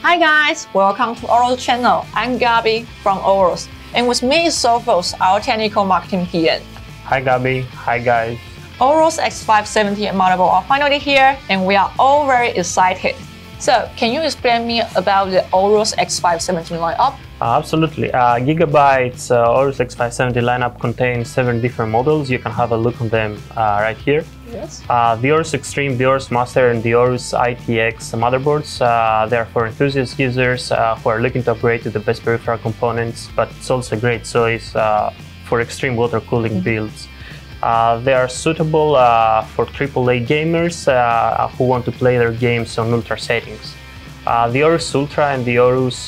Hi guys, welcome to AORUS channel. I'm Gaby from AORUS, and with me is Sofos, our technical marketing PM. Hi Gaby, hi guys. AORUS X570 Motherboard are finally here, and we are all very excited. So, can you explain me about the AORUS X570 lineup? Absolutely. Gigabyte's AORUS X570 lineup contains 7 different models. You can have a look on them right here. Yes. The AORUS Extreme, the AORUS Master, and the AORUS ITX motherboards. They are for enthusiast users who are looking to upgrade to the best peripheral components, but it's also a great choice for extreme water cooling builds. They are suitable for AAA gamers who want to play their games on ultra settings. The AORUS Ultra and the AORUS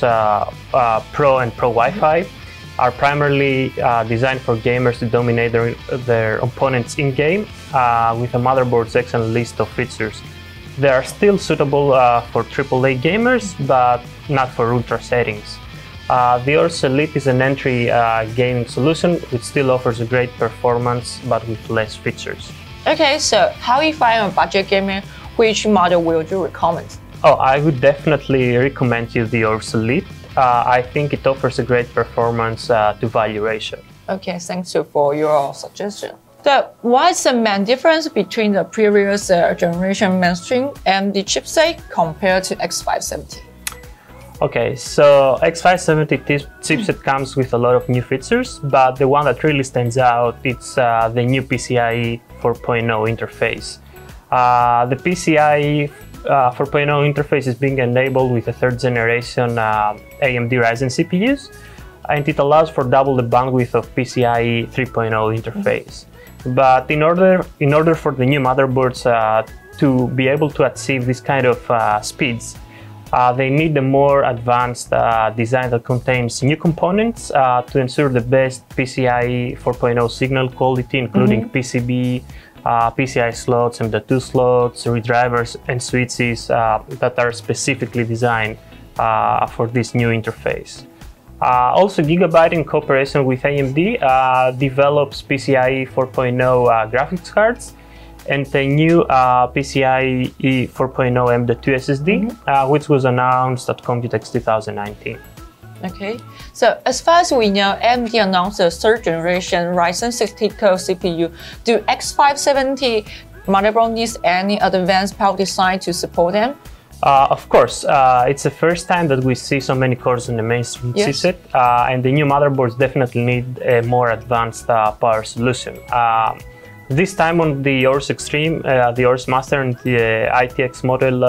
Pro and Pro Wi-Fi are primarily designed for gamers to dominate their opponents in-game with a motherboard's excellent list of features. They are still suitable for AAA gamers, but not for ultra settings. The AORUS Elite is an entry gaming solution which still offers a great performance but with less features. Okay, so how if I am a budget gamer, which model will you recommend? Oh, I would definitely recommend you the AORUS Elite. I think it offers a great performance to value ratio. Okay, thanks for your suggestion. So, what is the main difference between the previous generation mainstream and the chipset compared to X570? Okay, so X570 chipset comes with a lot of new features, but the one that really stands out is the new PCIe 4.0 interface. The PCIe 4.0 interface is being enabled with a third generation AMD Ryzen CPUs, and it allows for double the bandwidth of PCIe 3.0 interface. But in order for the new motherboards to be able to achieve this kind of speeds, they need a more advanced design that contains new components to ensure the best PCIe 4.0 signal quality, including PCB, PCI slots, M.2 slots, redrivers, and switches that are specifically designed for this new interface. Also, Gigabyte, in cooperation with AMD, develops PCIe 4.0 graphics cards and a new PCIe 4.0 M.2 SSD, which was announced at Computex 2019. Okay, so as far as we know, AMD announced the third generation Ryzen 60-core CPU. Do X570 motherboard needs any advanced power design to support them? Of course, it's the first time that we see so many cores in the mainstream chipset, and the new motherboards definitely need a more advanced power solution. This time on the AORUS Extreme, the AORUS Master, and the ITX model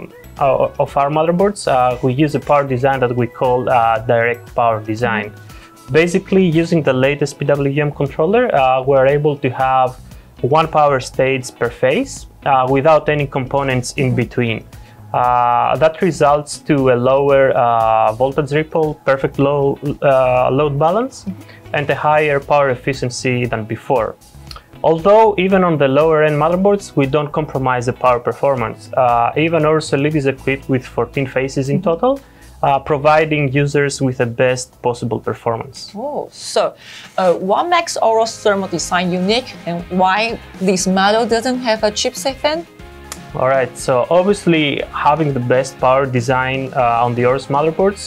of our motherboards, we use a power design that we call direct power design. Basically, using the latest PWM controller, we're able to have one power stage per phase without any components in between. That results to a lower voltage ripple, perfect load balance, and a higher power efficiency than before. Although, even on the lower-end motherboards, we don't compromise the power performance. Even AORUS Elite is equipped with 14 phases in total, providing users with the best possible performance. Oh, so what makes AORUS thermal design unique, and why this model doesn't have a chipset fan? Alright, so obviously, having the best power design on the AORUS motherboards,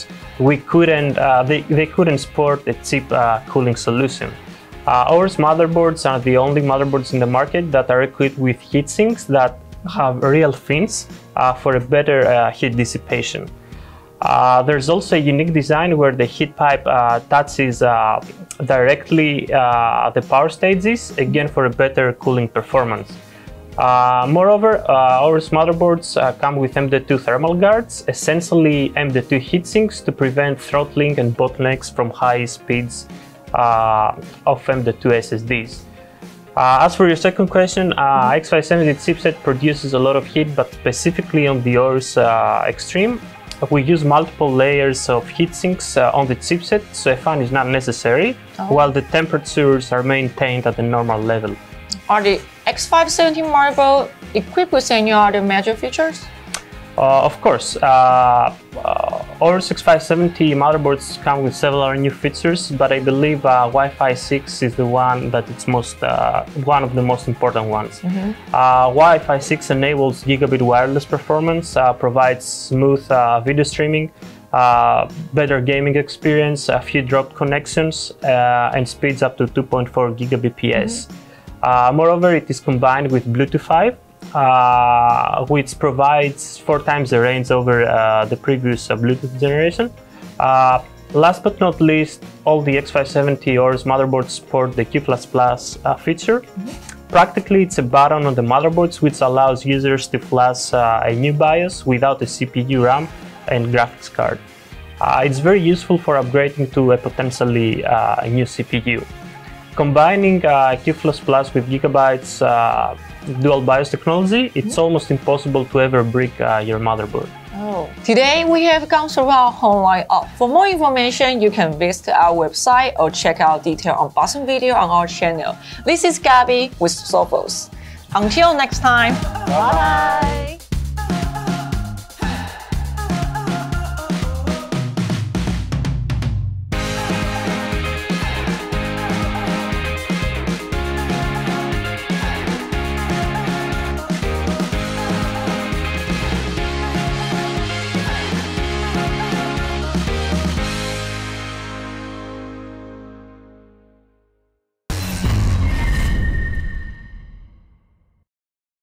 they couldn't support a cheap cooling solution. AORUS motherboards are the only motherboards in the market that are equipped with heatsinks that have real fins for a better heat dissipation. There's also a unique design where the heat pipe touches directly the power stages, again for a better cooling performance. Moreover, AORUS motherboards come with M.2 thermal guards, essentially M.2 heatsinks to prevent throttling and bottlenecks from high speeds of M.2 SSDs. As for your second question, X570 chipset produces a lot of heat, but specifically on the AORUS Extreme, we use multiple layers of heatsinks on the chipset, so a fan is not necessary, while the temperatures are maintained at the normal level. Are the X570 motherboard equipped with any other major features? Of course. AORUS X570 motherboards come with several new features, but I believe Wi-Fi 6 is the one that it's one of the most important ones. Wi-Fi 6 enables gigabit wireless performance, provides smooth video streaming, better gaming experience, a few dropped connections, and speeds up to 2.4 Gbps. Moreover, it is combined with Bluetooth 5, which provides 4 times the range over the previous Bluetooth generation. Last but not least, all the X570 AORUS motherboards support the Q++ feature. Practically, it's a button on the motherboards which allows users to flash a new BIOS without a CPU, RAM, and graphics card. It's very useful for upgrading to a potentially new CPU. Combining Q++ with Gigabyte's dual BIOS technology, it's almost impossible to ever brick your motherboard. Today we have gone through our whole lineup. For more information, you can visit our website or check out detailed unboxing video on our channel. This is Gaby with Sofos. Until next time, bye!